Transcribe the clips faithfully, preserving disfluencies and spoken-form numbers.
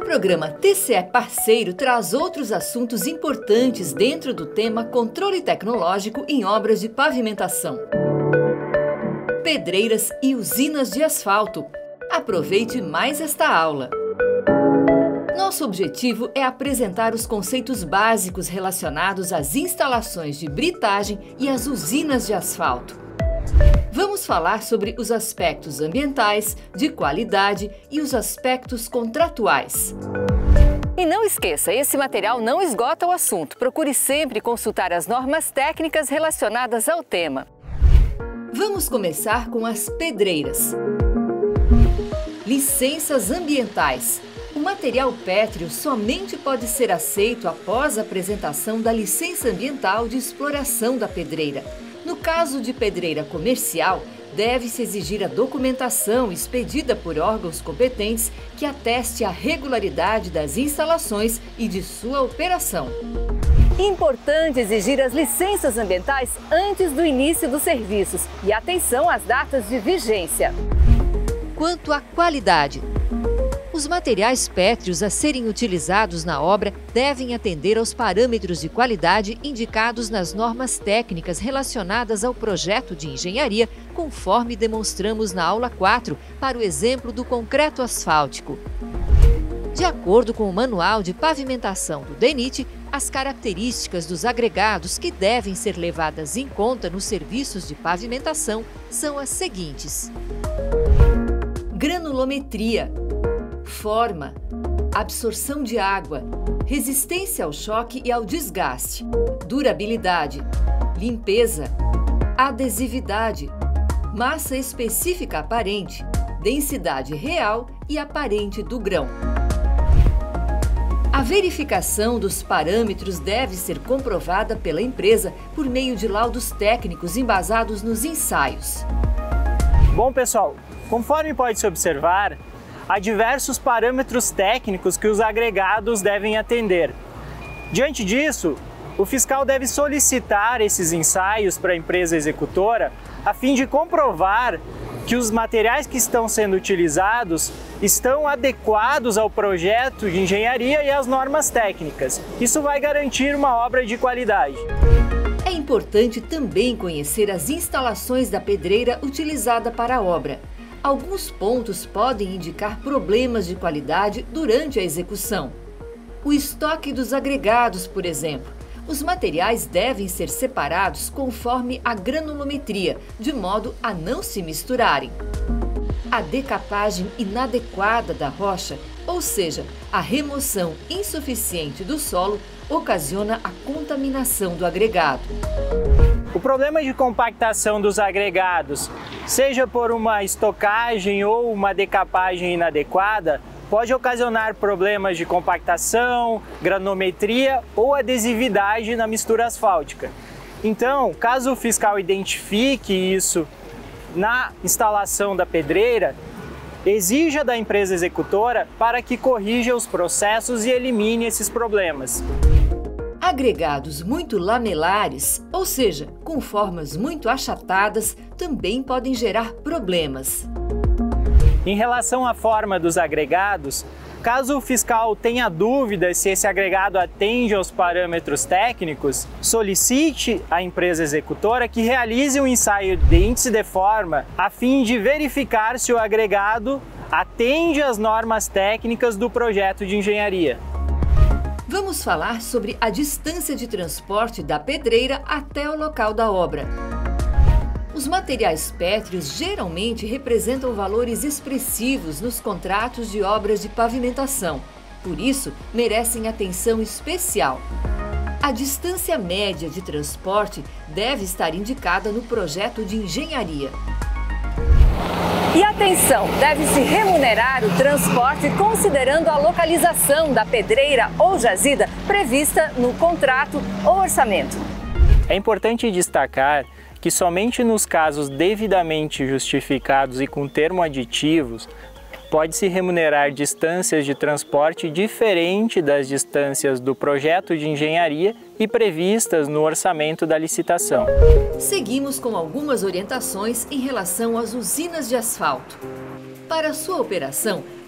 programa T C E Parceiro traz outros assuntos importantes dentro do tema controle tecnológico em obras de pavimentação. Pedreiras e usinas de asfalto. Aproveite mais esta aula. Nosso objetivo é apresentar os conceitos básicos relacionados às instalações de britagem e às usinas de asfalto. Vamos falar sobre os aspectos ambientais, de qualidade e os aspectos contratuais. E não esqueça, esse material não esgota o assunto. Procure sempre consultar as normas técnicas relacionadas ao tema. Vamos começar com as pedreiras. Licenças ambientais. O material pétreo somente pode ser aceito após a apresentação da licença ambiental de exploração da pedreira. No caso de pedreira comercial, deve-se exigir a documentação expedida por órgãos competentes que ateste a regularidade das instalações e de sua operação. Importante exigir as licenças ambientais antes do início dos serviços e atenção às datas de vigência. Quanto à qualidade, os materiais pétreos a serem utilizados na obra devem atender aos parâmetros de qualidade indicados nas normas técnicas relacionadas ao projeto de engenharia, conforme demonstramos na aula quatro, para o exemplo do concreto asfáltico. De acordo com o Manual de Pavimentação do DENIT, as características dos agregados que devem ser levadas em conta nos serviços de pavimentação são as seguintes: granulometria, forma, absorção de água, resistência ao choque e ao desgaste, durabilidade, limpeza, adesividade, massa específica aparente, densidade real e aparente do grão. A verificação dos parâmetros deve ser comprovada pela empresa por meio de laudos técnicos embasados nos ensaios. Bom, pessoal, conforme pode-se observar, há diversos parâmetros técnicos que os agregados devem atender. Diante disso, o fiscal deve solicitar esses ensaios para a empresa executora a fim de comprovar que os materiais que estão sendo utilizados estão adequados ao projeto de engenharia e às normas técnicas. Isso vai garantir uma obra de qualidade. É importante também conhecer as instalações da pedreira utilizada para a obra. Alguns pontos podem indicar problemas de qualidade durante a execução. O estoque dos agregados, por exemplo. Os materiais devem ser separados conforme a granulometria, de modo a não se misturarem. A decapagem inadequada da rocha, ou seja, a remoção insuficiente do solo, ocasiona a contaminação do agregado. O problema de compactação dos agregados, seja por uma estocagem ou uma decapagem inadequada, pode ocasionar problemas de compactação, granulometria ou adesividade na mistura asfáltica. Então, caso o fiscal identifique isso na instalação da pedreira, exija da empresa executora para que corrija os processos e elimine esses problemas. Agregados muito lamelares, ou seja, com formas muito achatadas, também podem gerar problemas. Em relação à forma dos agregados, caso o fiscal tenha dúvida se esse agregado atende aos parâmetros técnicos, solicite à empresa executora que realize um ensaio de índice de forma a fim de verificar se o agregado atende às normas técnicas do projeto de engenharia. Vamos falar sobre a distância de transporte da pedreira até o local da obra. Os materiais pétreos geralmente representam valores expressivos nos contratos de obras de pavimentação. Por isso, merecem atenção especial. A distância média de transporte deve estar indicada no projeto de engenharia. E atenção, deve-se remunerar o transporte considerando a localização da pedreira ou jazida prevista no contrato ou orçamento. É importante destacar que somente nos casos devidamente justificados e com termo aditivos, pode-se remunerar distâncias de transporte diferente das distâncias do projeto de engenharia e previstas no orçamento da licitação. Seguimos com algumas orientações em relação às usinas de asfalto. Para sua operação,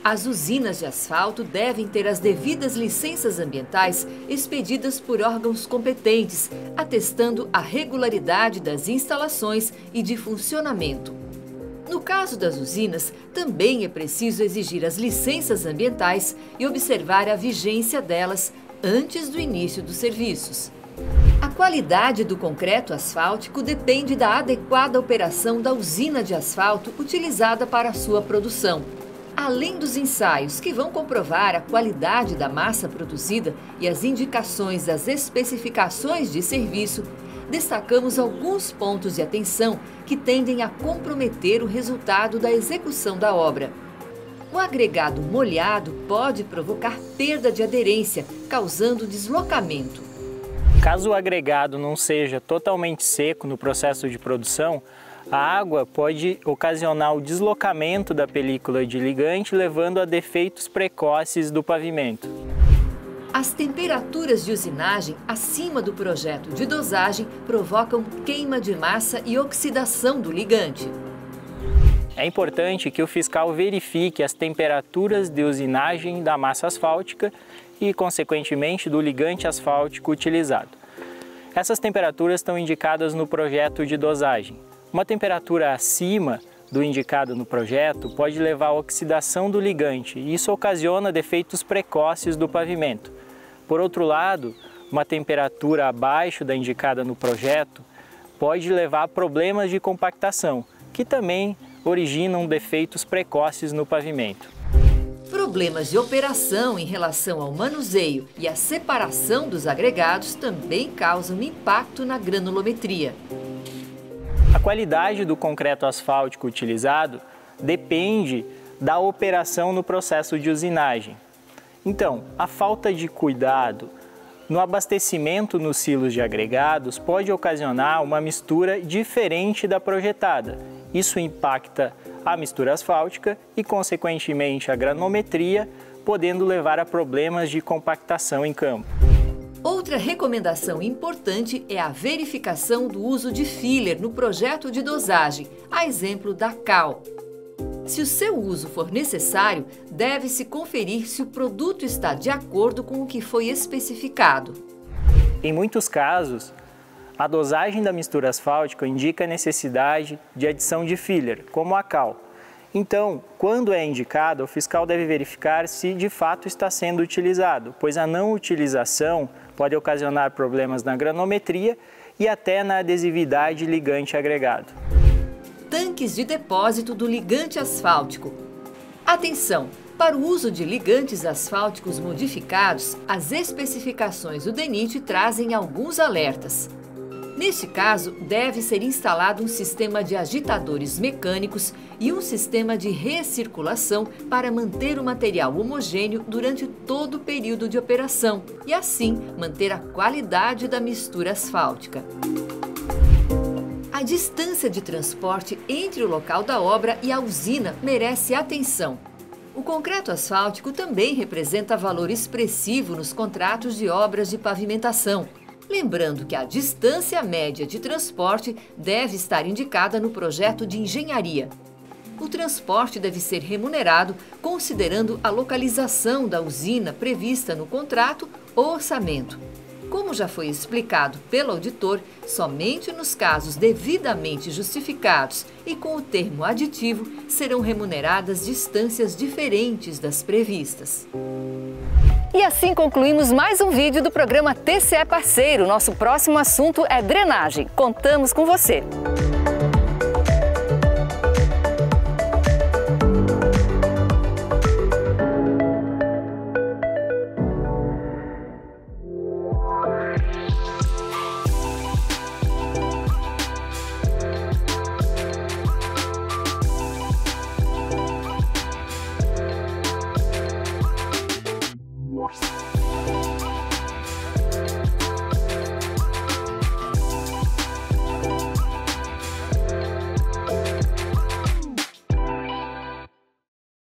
As usinas de asfalto devem ter as devidas licenças ambientais expedidas por órgãos competentes, atestando a regularidade das instalações e de funcionamento. No caso das usinas, também é preciso exigir as licenças ambientais e observar a vigência delas antes do início dos serviços. A qualidade do concreto asfáltico depende da adequada operação da usina de asfalto utilizada para a sua produção. Além dos ensaios que vão comprovar a qualidade da massa produzida e as indicações das especificações de serviço, destacamos alguns pontos de atenção que tendem a comprometer o resultado da execução da obra. O agregado molhado pode provocar perda de aderência, causando deslocamento. Caso o agregado não seja totalmente seco no processo de produção, a água pode ocasionar o deslocamento da película de ligante, levando a defeitos precoces do pavimento. As temperaturas de usinagem acima do projeto de dosagem provocam queima de massa e oxidação do ligante. É importante que o fiscal verifique as temperaturas de usinagem da massa asfáltica e, consequentemente, do ligante asfáltico utilizado. Essas temperaturas estão indicadas no projeto de dosagem. Uma temperatura acima do indicado no projeto pode levar à oxidação do ligante e isso ocasiona defeitos precoces do pavimento. Por outro lado, uma temperatura abaixo da indicada no projeto pode levar a problemas de compactação, que também originam defeitos precoces no pavimento. Problemas de operação em relação ao manuseio e a separação dos agregados também causam impacto na granulometria. A qualidade do concreto asfáltico utilizado depende da operação no processo de usinagem. Então, a falta de cuidado no abastecimento nos silos de agregados pode ocasionar uma mistura diferente da projetada. Isso impacta a mistura asfáltica e, consequentemente, a granulometria, podendo levar a problemas de compactação em campo. Outra recomendação importante é a verificação do uso de filler no projeto de dosagem, a exemplo da Cal. Se o seu uso for necessário, deve-se conferir se o produto está de acordo com o que foi especificado. Em muitos casos, a dosagem da mistura asfáltica indica a necessidade de adição de filler, como a Cal. Então, quando é indicado, o fiscal deve verificar se de fato está sendo utilizado, pois a não utilização pode ocasionar problemas na granulometria e até na adesividade ligante agregado. Tanques de depósito do ligante asfáltico. Atenção! Para o uso de ligantes asfálticos modificados, as especificações do DENIT trazem alguns alertas. Neste caso, deve ser instalado um sistema de agitadores mecânicos e um sistema de recirculação para manter o material homogêneo durante todo o período de operação e, assim, manter a qualidade da mistura asfáltica. A distância de transporte entre o local da obra e a usina merece atenção. O concreto asfáltico também representa valor expressivo nos contratos de obras de pavimentação. Lembrando que a distância média de transporte deve estar indicada no projeto de engenharia. O transporte deve ser remunerado considerando a localização da usina prevista no contrato ou orçamento. Como já foi explicado pelo auditor, somente nos casos devidamente justificados e com o termo aditivo serão remuneradas distâncias diferentes das previstas. E assim concluímos mais um vídeo do programa T C E Parceiro. Nosso próximo assunto é drenagem. Contamos com você! We'll be right back.